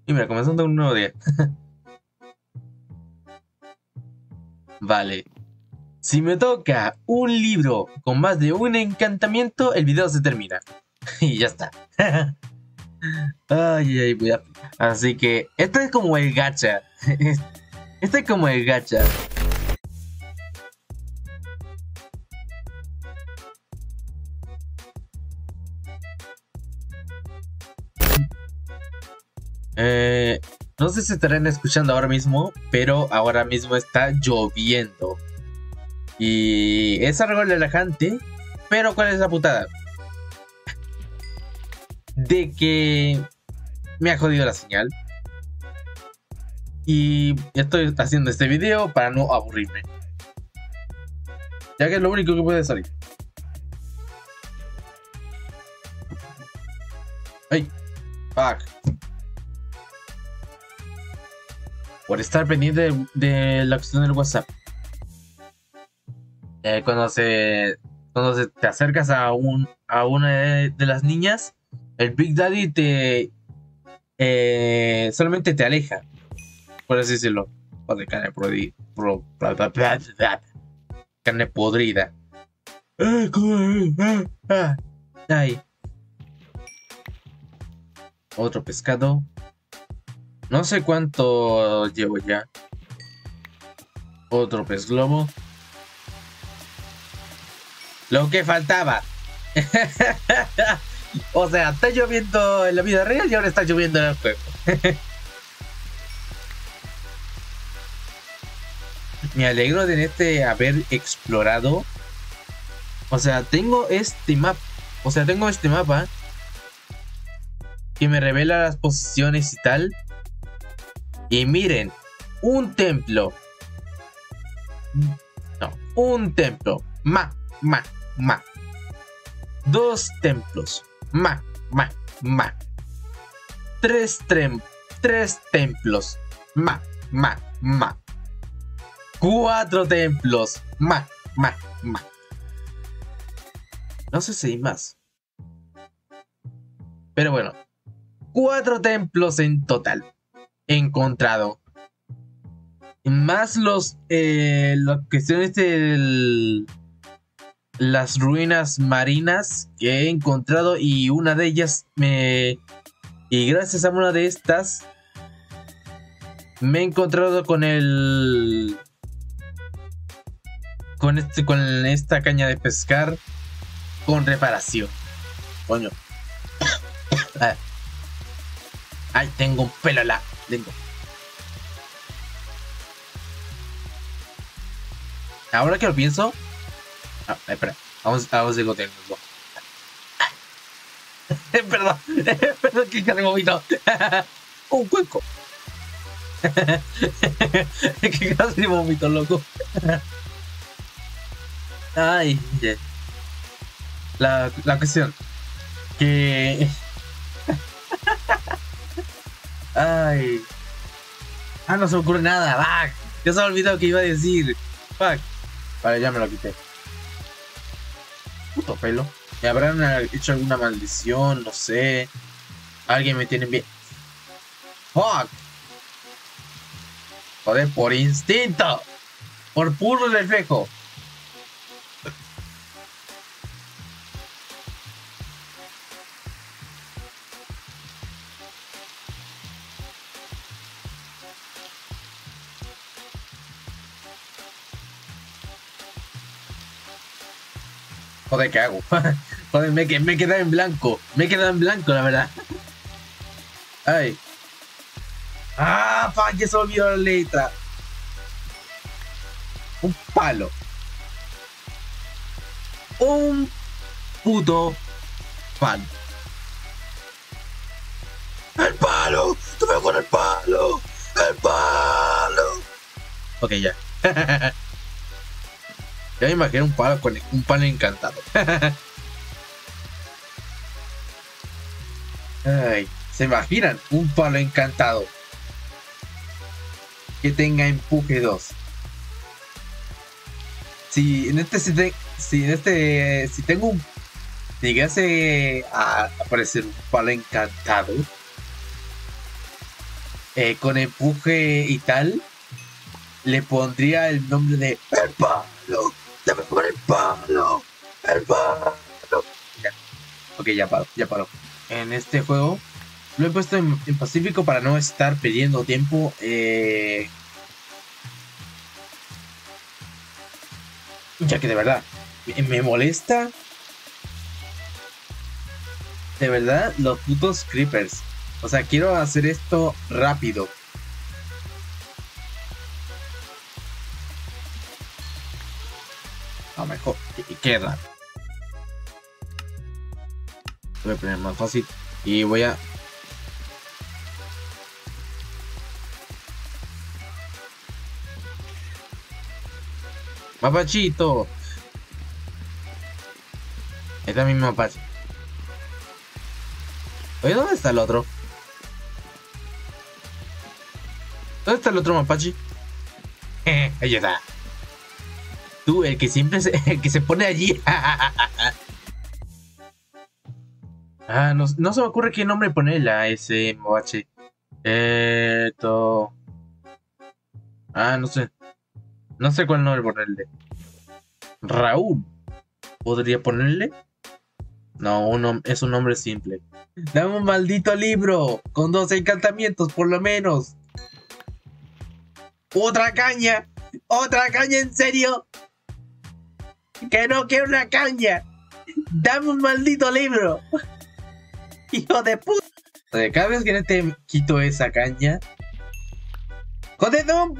Y mira, comenzando un nuevo día. Vale. Si me toca un libro con más de un encantamiento, el video se termina. Y ya está. Ay, ay, así que este es como el gacha. Este es como el gacha. No sé si estarán escuchando ahora mismo, pero ahora mismo está lloviendo. Y es algo relajante, pero ¿cuál es la putada? De que me ha jodido la señal. Y estoy haciendo este video para no aburrirme, ya que es lo único que puede salir. ¡Ay! ¡Fuck! Por estar pendiente de la opción del WhatsApp. Cuando te acercas a una de las niñas, el Big Daddy solamente te aleja, por así decirlo. O de carne carne podrida. Ay. Otro pescado. No sé cuánto llevo ya. Otro pez globo. Lo que faltaba. O sea, está lloviendo en la vida real y ahora está lloviendo en el juego. Me alegro de haber explorado. O sea, tengo este mapa. Que me revela las posiciones y tal. Y miren, un templo. No, un templo. Dos templos. Tres templos. Cuatro templos. No sé si hay más. Pero bueno. 4 templos en total. Encontrado. Más las cuestiones de las ruinas marinas que he encontrado. Y una de ellas y gracias a una de estas me he encontrado con con esta caña de pescar con reparación. Coño. Ay, tengo un pelo tengo. Ahora que lo pienso. Espera. Vamos de gotear. Perdón. Perdón que casi vomito. Un cuenco. Que casi vomito, loco. Ay, yeah. La cuestión que ay, no se me ocurre nada. Fuck. Ya se me ha olvidado que iba a decir. Fuck. Vale, ya me lo quité. Puto pelo. ¿Me habrán hecho alguna maldición? No sé. Alguien me tiene bien. Fuck. Joder, por instinto. Por puro reflejo. Joder, ¿qué hago? Joder, me he quedado en blanco. Me he quedado en blanco, la verdad. Ay. Fuck, ya se olvidó la letra. Un palo. Un puto palo. ¡El palo! ¡Te veo con el palo! ¡El palo! Ok, ya. Ya me imaginé un palo con un palo encantado. Ay, ¿se imaginan? Un palo encantado que tenga empuje 2. Si tengo un... llegase a aparecer un palo encantado, con empuje y tal, le pondría el nombre de El Palo. Dame por el palo. El palo. Ya. Ok, ya paro. En este juego lo he puesto en Pacífico para no estar perdiendo tiempo. Ya que de verdad me molesta. De verdad, los putos creepers. O sea, quiero hacer esto rápido. A lo mejor. Y queda. Voy a poner más fácil. Y voy a... Mapachito. Esta misma mapache. Oye, ¿dónde está el otro? ¿Dónde está el otro mapache? Ahí está. Tú, el que siempre el que se pone allí. No se me ocurre qué nombre ponerle a ese mapache. No sé. No sé cuál nombre ponerle. Raúl. ¿Podría ponerle? No, es un nombre simple. Dame un maldito libro con 2 encantamientos por lo menos. ¡Otra caña! ¡Otra caña, en serio! ¡Que no quiero una caña! ¡Dame un maldito libro! ¡Hijo de puta! Cada vez que no te quito esa caña... ¡Joder, dame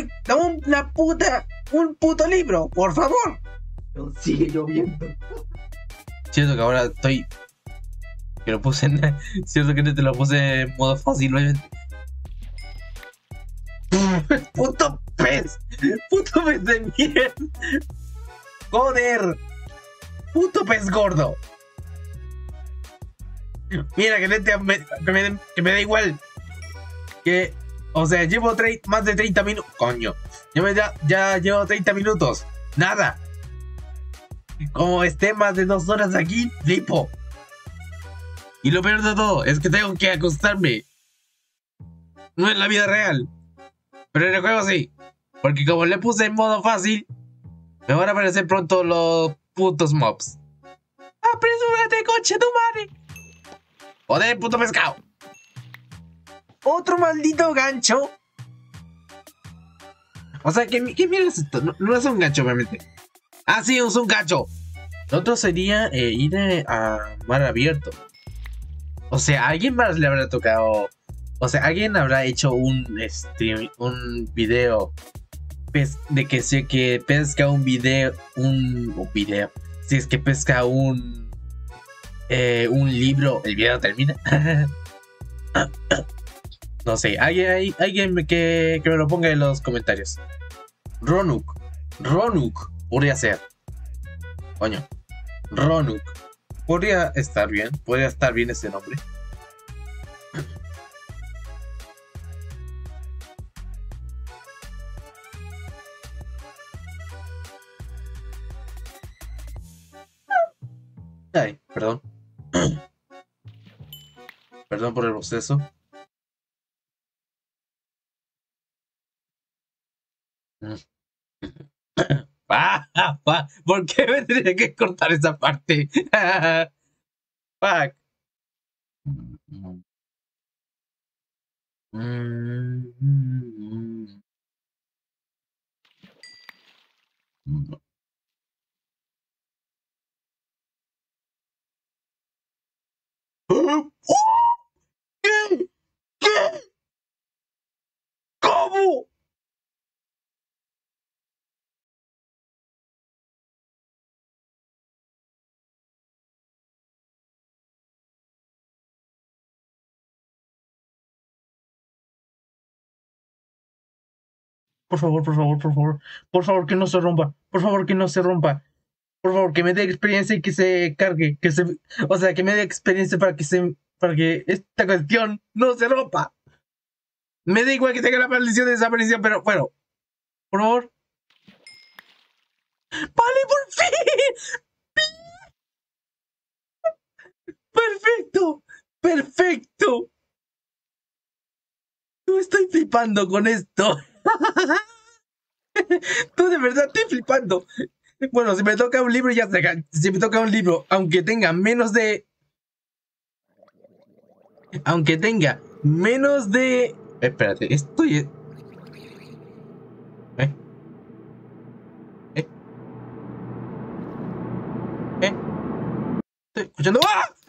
un puto libro, por favor! Sigue lloviendo. Cierto que ahora estoy... Que lo puse en... Cierto que no te lo puse en modo fácil, obviamente. ¡Puto pez! ¡Puto pez de mierda! ¡Joder! ¡Puto pez gordo! Mira, que me da igual. Que... O sea, llevo más de 30 minutos. Coño. Ya llevo 30 minutos. Nada. Como esté más de 2 horas aquí, flipo. Y lo peor de todo es que tengo que acostarme. No en la vida real. Pero en el juego sí. Porque como le puse en modo fácil, me van a aparecer pronto los putos mobs. ¡Apresúrate, coche tu madre! ¡Joder, puto pescado! ¡Otro maldito gancho! O sea, ¿qué mierda es esto? No es un gancho, obviamente. ¡Ah, sí, es un gancho! Lo otro sería ir a mar abierto. O sea, alguien más le habrá tocado... O sea, alguien habrá hecho un video de que si que pesca un video... Si es que pesca un libro, el video termina. No sé, alguien que me lo ponga en los comentarios. Ronuk podría ser. Coño, Ronuk. Podría estar bien ese nombre. Ay, perdón. Perdón por el proceso. ¿Por qué me tendría que cortar esa parte? Fuck. ¿Qué? ¿Cómo? Por favor, que no se rompa. Por favor, que no se rompa. Por favor, que me dé experiencia y que se cargue, o sea, que me dé experiencia para que esta cuestión no se rompa. Me da igual que tenga la maldición de desaparición, pero bueno, por favor. ¡Vale, por fin! ¡Perfecto! ¡Perfecto! No estoy flipando con esto. No, de verdad estoy flipando. Bueno, si me toca un libro, ya sé. Si me toca un libro, aunque tenga menos de. Aunque tenga menos de. Espérate, estoy. ¿Eh? ¿Eh? ¿Eh? Estoy escuchando. ¡Ah!